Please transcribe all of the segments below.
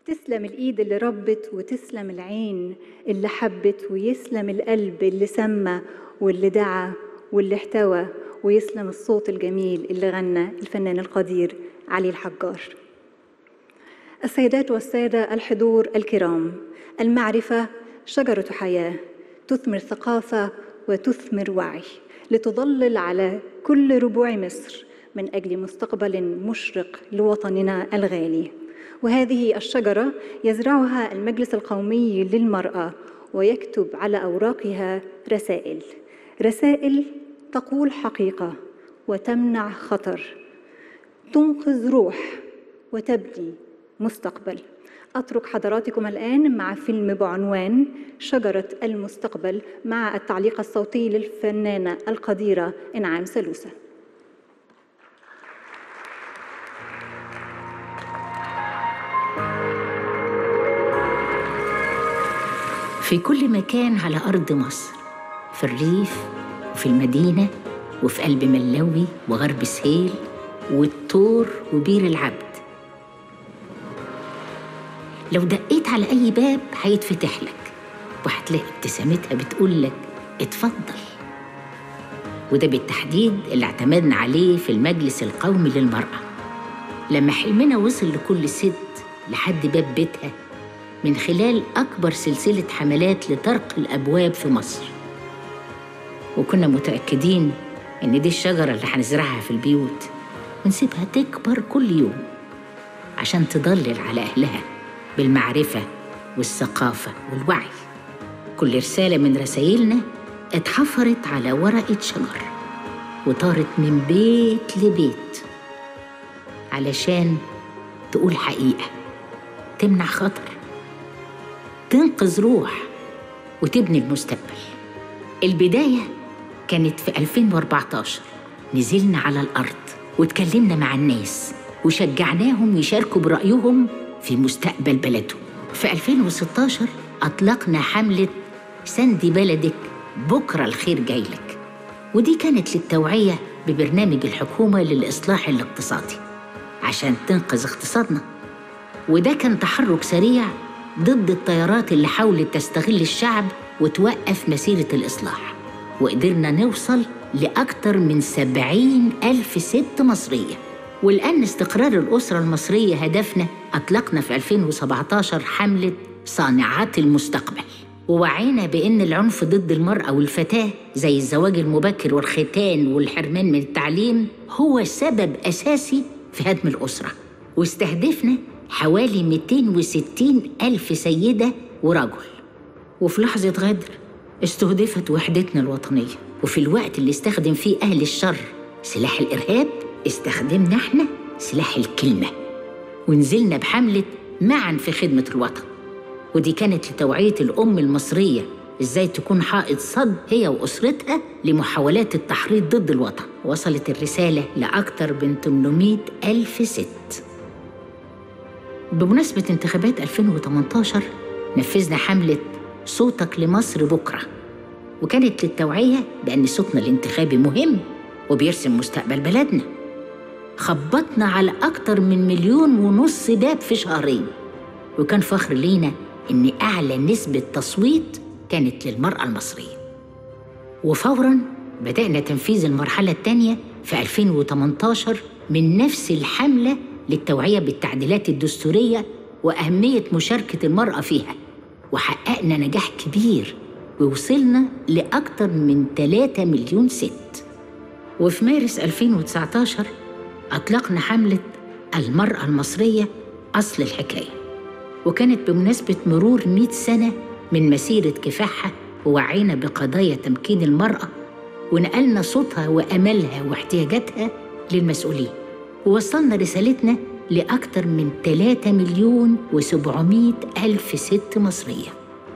تسلم الإيد اللي ربت، وتسلم العين اللي حبت، ويسلم القلب اللي سمى واللي دعا واللي احتوى، ويسلم الصوت الجميل اللي غنى الفنان القدير علي الحجار. السيدات والسادة الحضور الكرام، المعرفة شجرة حياة تثمر ثقافة وتثمر وعي لتظلل على كل ربوع مصر من أجل مستقبل مشرق لوطننا الغالي. وهذه الشجرة يزرعها المجلس القومي للمرأة ويكتب على أوراقها رسائل تقول حقيقة وتمنع خطر، تنقذ روح وتبني مستقبل. أترك حضراتكم الآن مع فيلم بعنوان شجرة المستقبل مع التعليق الصوتي للفنانة القديرة إنعام سلوسة. في كل مكان على أرض مصر، في الريف وفي المدينة وفي قلب ملوي وغرب سهيل والطور وبير العبد، لو دقيت على أي باب هيتفتح لك وهتلاقي ابتسامتها بتقول لك اتفضل. وده بالتحديد اللي اعتمدنا عليه في المجلس القومي للمرأة، لما حلمنا وصل لكل ست لحد باب بيتها من خلال أكبر سلسلة حملات لطرق الأبواب في مصر. وكنا متأكدين إن دي الشجرة اللي هنزرعها في البيوت ونسيبها تكبر كل يوم عشان تضلل على أهلها بالمعرفة والثقافة والوعي. كل رسالة من رسائلنا اتحفرت على ورقة شجر وطارت من بيت لبيت علشان تقول حقيقة، تمنع خطر، تنقذ روح، وتبني المستقبل. البداية كانت في 2014، نزلنا على الأرض واتكلمنا مع الناس وشجعناهم يشاركوا برأيهم في مستقبل بلدهم. في 2016 أطلقنا حملة سندي بلدك بكرة الخير جايلك، ودي كانت للتوعية ببرنامج الحكومة للإصلاح الاقتصادي عشان تنقذ اقتصادنا. وده كان تحرك سريع ضد التيارات اللي حاولت تستغل الشعب وتوقف مسيرة الإصلاح، وقدرنا نوصل لأكثر من 70,000 ست مصرية. ولأن استقرار الأسرة المصرية هدفنا، أطلقنا في 2017 حملة صانعات المستقبل، ووعينا بأن العنف ضد المرأة والفتاة زي الزواج المبكر والختان والحرمان من التعليم هو سبب أساسي في هدم الأسرة. واستهدفنا حوالي 260,000 سيدة ورجل. وفي لحظة غدر استهدفت وحدتنا الوطنية، وفي الوقت اللي استخدم فيه أهل الشر سلاح الإرهاب استخدمنا احنا سلاح الكلمة، ونزلنا بحملة معا في خدمة الوطن. ودي كانت لتوعية الأم المصرية إزاي تكون حائط صد هي وأسرتها لمحاولات التحريض ضد الوطن. وصلت الرسالة لأكثر من 800,000 ست. بمناسبة انتخابات 2018 نفذنا حملة صوتك لمصر بكرة، وكانت للتوعية بأن صوتنا الانتخابي مهم وبيرسم مستقبل بلدنا. خبطنا على أكتر من 1.5 مليون باب في شهرين، وكان فخر لينا إن أعلى نسبة تصويت كانت للمرأة المصرية. وفوراً بدأنا تنفيذ المرحلة الثانية في 2018 من نفس الحملة للتوعية بالتعديلات الدستورية وأهمية مشاركة المرأة فيها، وحققنا نجاح كبير ووصلنا لأكتر من 3 مليون ست. وفي مارس 2019 أطلقنا حملة المرأة المصرية أصل الحكاية، وكانت بمناسبة مرور 100 سنة من مسيرة كفاحها، ووعينا بقضايا تمكين المرأة ونقلنا صوتها وأملها واحتياجاتها للمسؤولين، ووصلنا رسالتنا لأكثر من 3,700,000 ست مصرية.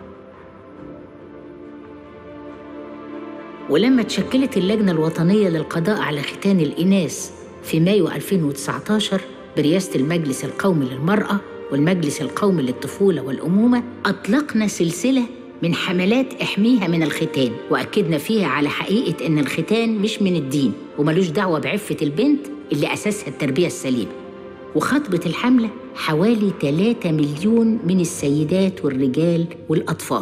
ولما تشكلت اللجنة الوطنية للقضاء على ختان الإناث في مايو 2019 برئاسة المجلس القومي للمرأة والمجلس القومي للطفولة والأمومة، أطلقنا سلسلة من حملات احميها من الختان، وأكدنا فيها على حقيقة إن الختان مش من الدين وملوش دعوة بعفة البنت اللي أساسها التربية السليمة. وخطبت الحملة حوالي 3 مليون من السيدات والرجال والأطفال.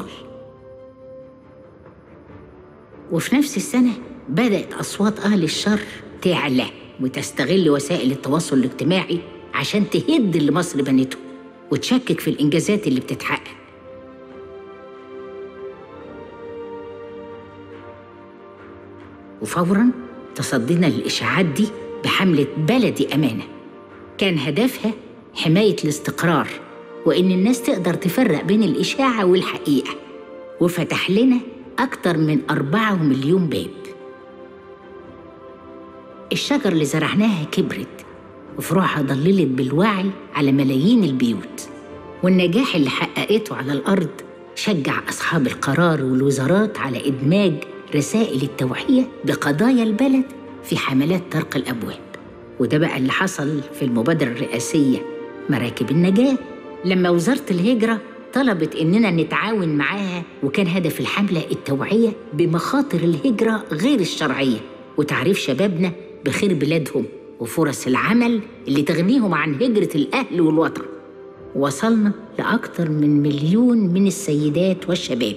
وفي نفس السنة بدأت أصوات أهل الشر تعلى وتستغل وسائل التواصل الاجتماعي عشان تهد اللي مصر بنته وتشكك في الإنجازات اللي بتتحقق. وفوراً تصدينا للإشاعات دي بحملة بلدي أمانة، كان هدفها حماية الاستقرار وإن الناس تقدر تفرق بين الإشاعة والحقيقة، وفتح لنا أكتر من 4 مليون باب. الشجر اللي زرعناها كبرت وفروعها ضللت بالوعي على ملايين البيوت، والنجاح اللي حققته على الأرض شجع أصحاب القرار والوزارات على إدماج رسائل التوعية بقضايا البلد في حملات طرق الأبواب. وده بقى اللي حصل في المبادرة الرئاسية مراكب النجاة، لما وزارة الهجرة طلبت إننا نتعاون معاها، وكان هدف الحملة التوعية بمخاطر الهجرة غير الشرعية وتعريف شبابنا بخير بلادهم وفرص العمل اللي تغنيهم عن هجرة الأهل والوطن. وصلنا لأكثر من 1 مليون من السيدات والشباب.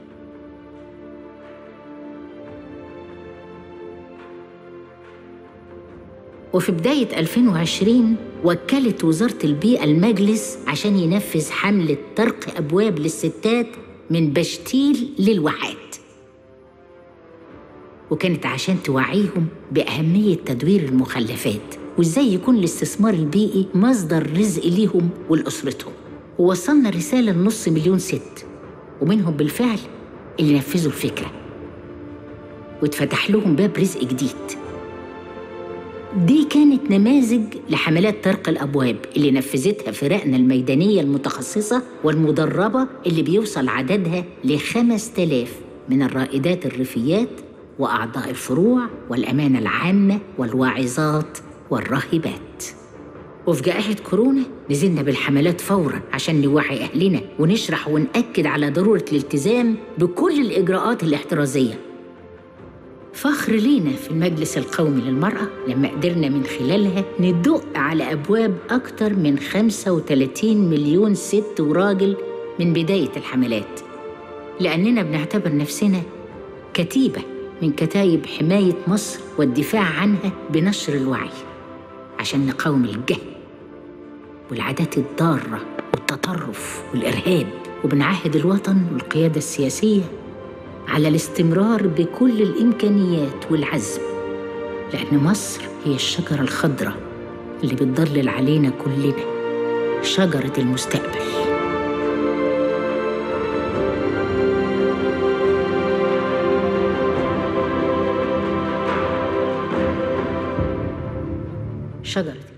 وفي بداية 2020 وكلت وزارة البيئة المجلس عشان ينفذ حملة طرق أبواب للستات من بشتيل للواحات، وكانت عشان توعيهم بأهمية تدوير المخلفات وإزاي يكون الاستثمار البيئي مصدر رزق ليهم ولأسرتهم. ووصلنا رسالة ل5 مليون ست، ومنهم بالفعل اللي نفذوا الفكرة واتفتح لهم باب رزق جديد. دي كانت نماذج لحملات طرق الأبواب اللي نفذتها فرقنا الميدانية المتخصصة والمدربة اللي بيوصل عددها ل5,000 من الرائدات الريفيات وأعضاء الفروع والأمانة العامة والواعظات والراهبات. وفي جائحة كورونا نزلنا بالحملات فوراً عشان نوعي أهلنا ونشرح ونأكد على ضرورة الالتزام بكل الإجراءات الاحترازية. فخر لينا في المجلس القومي للمرأة لما قدرنا من خلالها ندق على أبواب أكتر من 35 مليون ست وراجل من بداية الحملات، لأننا بنعتبر نفسنا كتيبة من كتايب حماية مصر والدفاع عنها بنشر الوعي عشان نقاوم الجهل والعادات الضارة والتطرف والإرهاب. وبنعاهد الوطن والقيادة السياسية على الاستمرار بكل الإمكانيات والعزم، لأن مصر هي الشجرة الخضراء اللي بتضلل علينا كلنا، شجرة المستقبل. شجرة